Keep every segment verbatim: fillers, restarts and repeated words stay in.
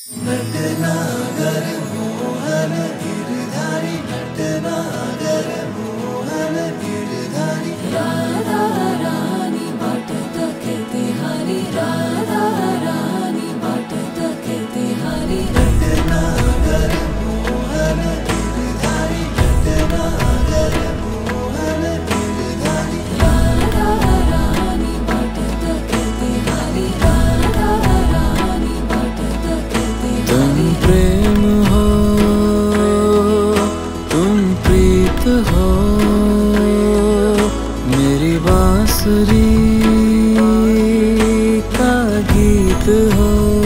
नट नागर मोहन गिरधारी, नट नागर मोहन गिरधारी, राधा रानी बाटत कहते हरी, राधा रानी बाटत कहते हरी, नट नागर मोहन गिरधारी, नट नागर मोहन गिरधारी, राधा रानी बाटत कहते हरी, राधा रानी बाटत कहते हरी। तुम प्रेम हो, तुम प्रीत हो, मेरी बांसुरी का गीत हो।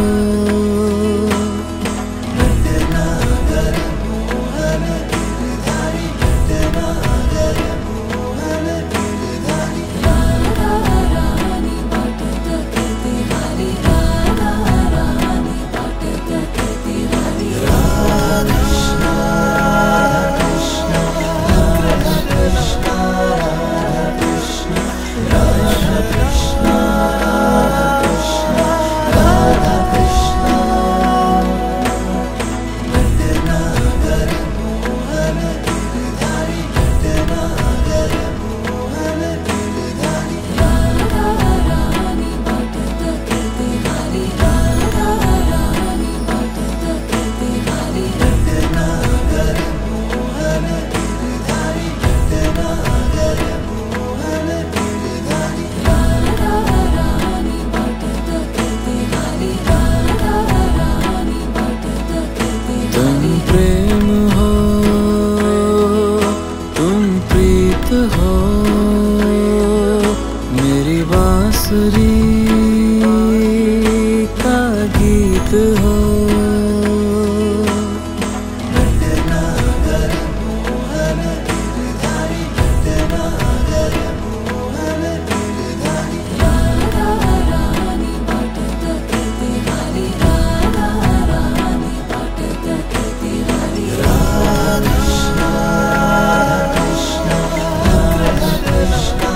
नट नागर मोहन गिरधारी, नट नागर मोहन गिरधारी, राधा रानी बाटत कहते हरी, राधा रानी बाटत कहते हरी। राधा कृष्णा, राधा कृष्णा, राधा कृष्णा, राधा कृष्णा, नट नागर मोहन गिरधारी, नट नागर मोहन गिरधारी, राधा रानी बाटत कहते हरी, राधा रानी बाटत कहते हरी, नट नागर मोहन गिरधारी, नट नागर मोहन गिरधारी, राधा रानी बाटत कहते हरी, राधा रानी बाटत कहते हरी। तुम प्रेम हो, तुम प्रीत हो, मेरी बांसुरी का गीत हो। नट नागर मोहन गिरधारी, नट नागर मोहन गिरधारी, राधा रानी बाटत कहते हरी, राधा रानी बाटत कहते हरी। राधा कृष्णा, राधा कृष्णा,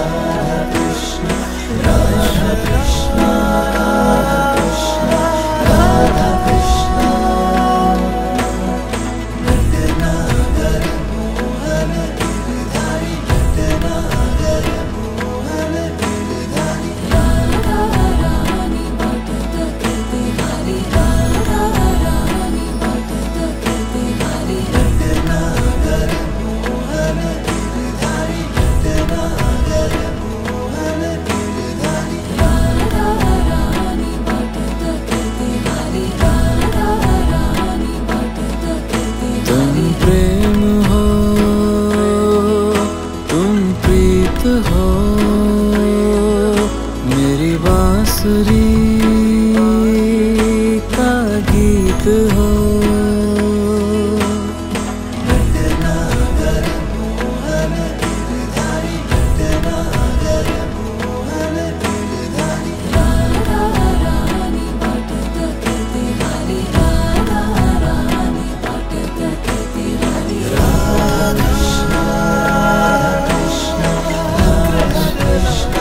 राधा कृष्णा, राधा कृष्णा, नट नागर मोहन गिरधारी, नट नागर मोहन गिरधारी, राधा रानी बाटत कहते हरी, राधा रानी बाटत कहते हरी, नट नागर मोहन गिरधारी, नट नागर मोहन गिरधारी, राधा रानी बाटत कहते हरी, राधा रानी बाटत कहते हरी। तुम प्रेम हो, तुम प्रीत हो, मेरी बांसुरी का गीत हो। नट नागर मोहन गिरधारी, नट नागर मोहन गिरधारी, राधा रानी बाटत कहते हरी, राधा रानी बाटत कहते हरी। राधा कृष्णा, राधा कृष्णा,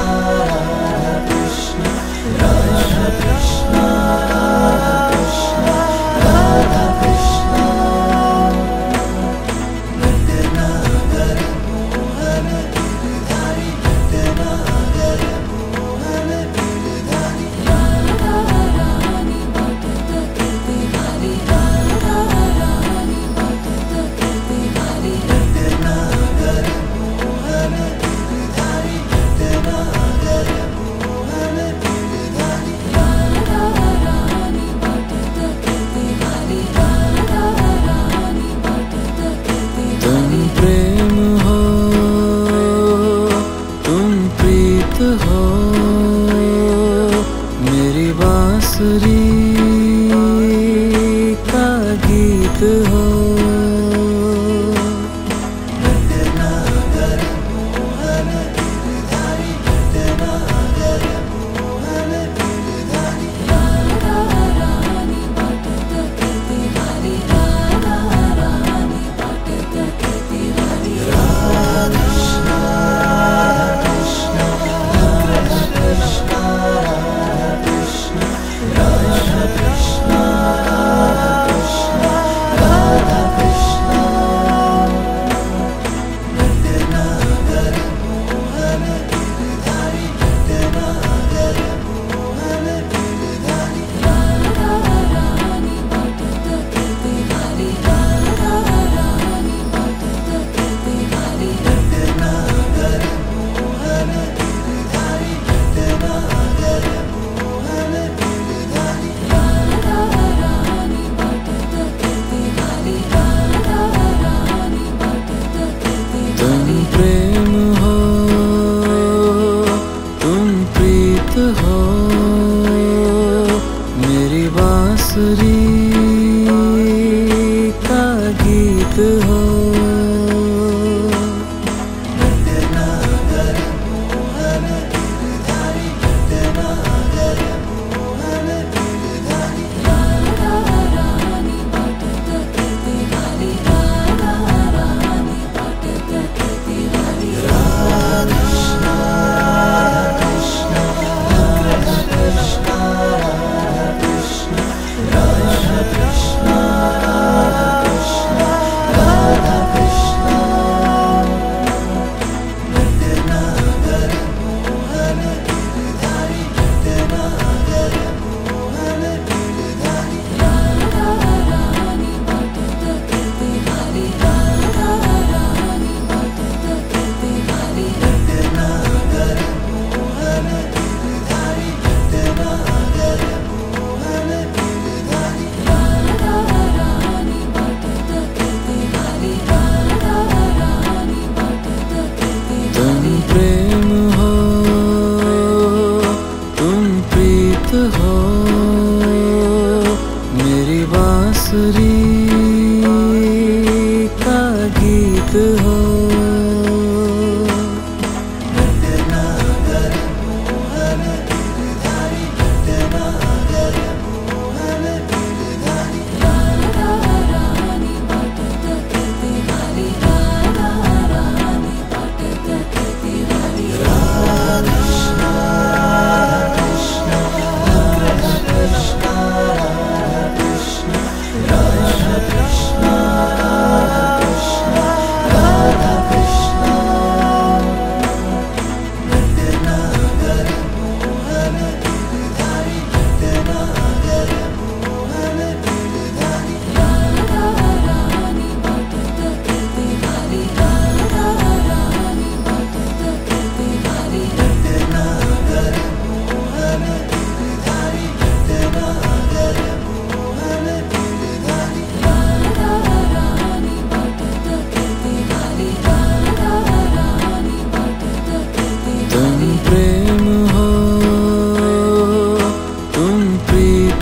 राधा कृष्णा, राधा कृष्णा, नट नागर मोहन गिरधारी, नट नागर मोहन गिरधारी, राधा रानी बाटत कहते हरी, राधा रानी बाटत कहते हरी, नट नागर मोहन गिरधारी, नट नागर मोहन गिरधारी, राधा रानी बाटत कहते हरी, राधा रानी बाटत कहते हरी। तुम प्रेम हो, तुम प्रीत हो, मेरी बांसुरी का गीत हो। नट नागर मोहन गिरधारी, नट नागर मोहन गिरधारी, राधा रानी बाटत कहते हरी, राधा रानी बाटत कहते हरी। राधा कृष्णा, राधा कृष्णा, राधा कृष्णा,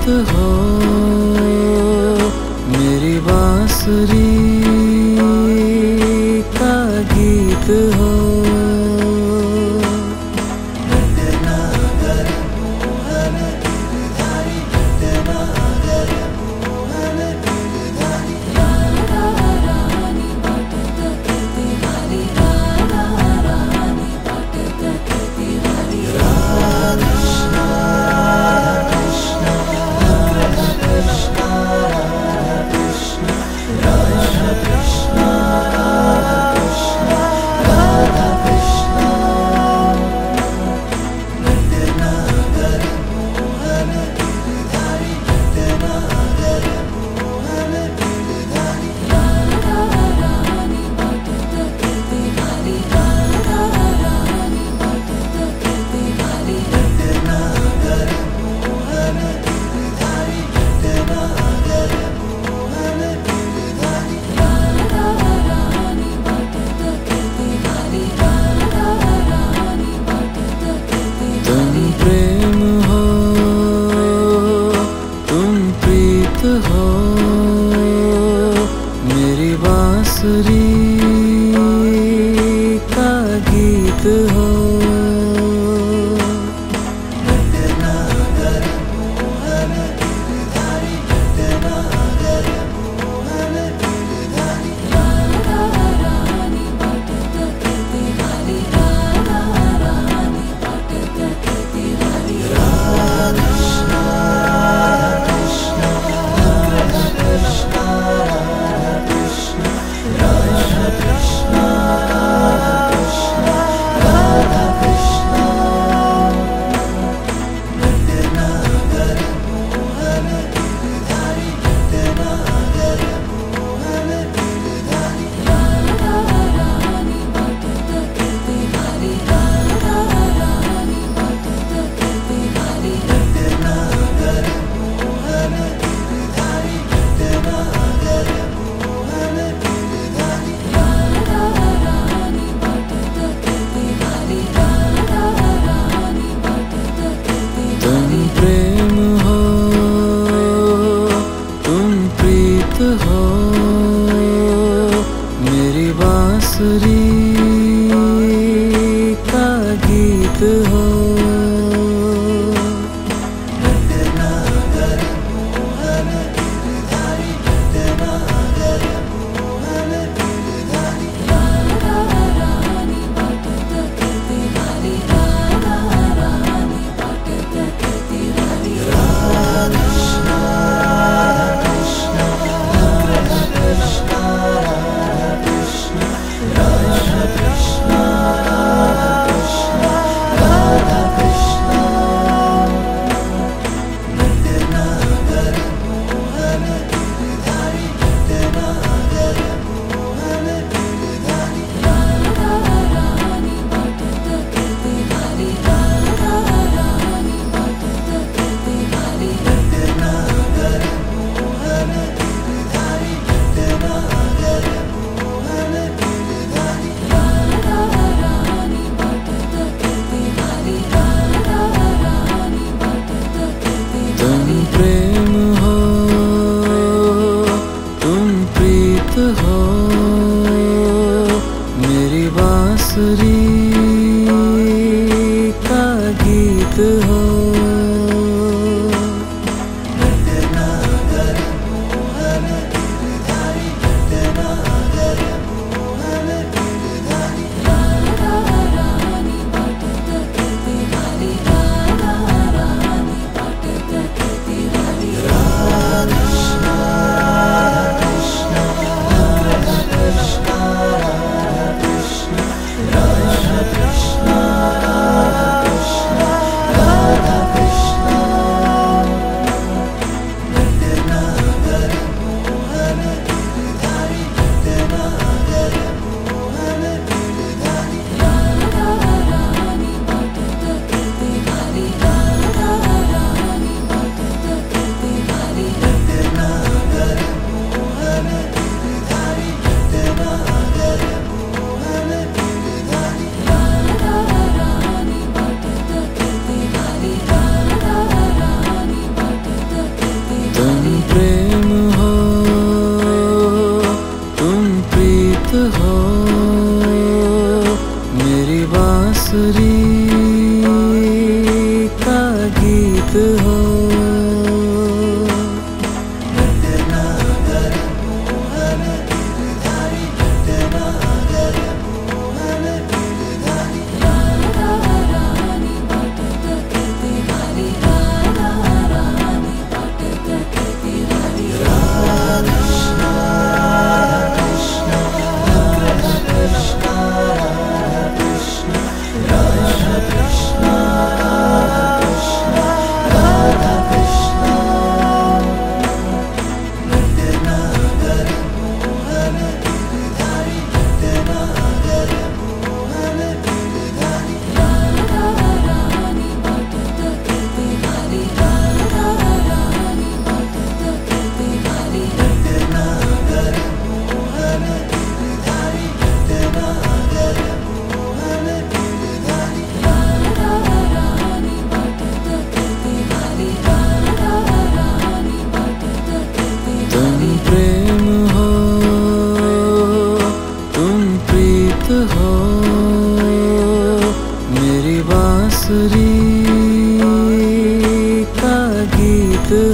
प्रीत हो मेरी बांसुरी का गीत हो। तुम प्रेम हो तुम प्रीत हो मेरी बांसुरी का गीत हो।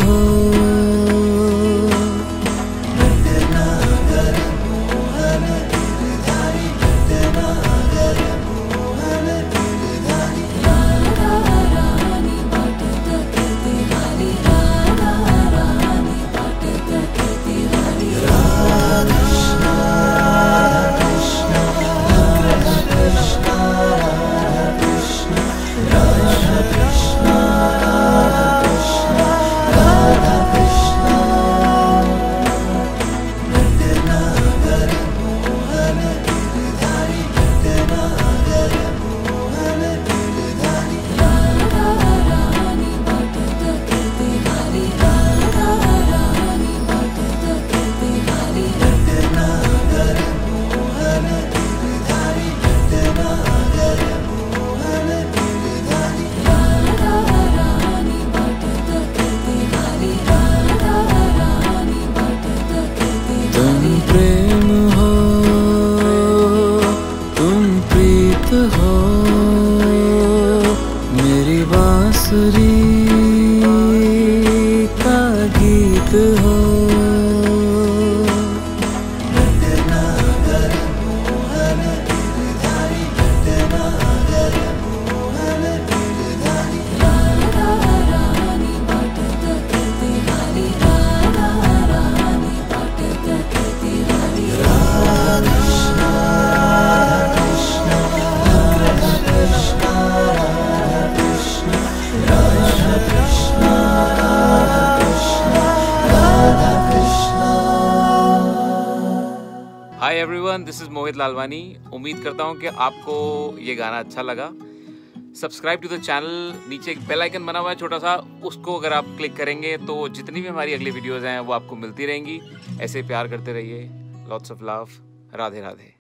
हो। तुम प्रेम हो, तुम प्रीत हो, मेरी बांसुरी का गीत हो। Hi everyone, this is Mohit Lalwani. उम्मीद करता हूँ कि आपको ये गाना अच्छा लगा। सब्सक्राइब टू द चैनल, नीचे एक बेल आइकन बना हुआ है छोटा सा, उसको अगर आप क्लिक करेंगे तो जितनी भी हमारी अगली वीडियोज़ हैं वो आपको मिलती रहेंगी। ऐसे प्यार करते रहिए। Lots of love. Radhe Radhe.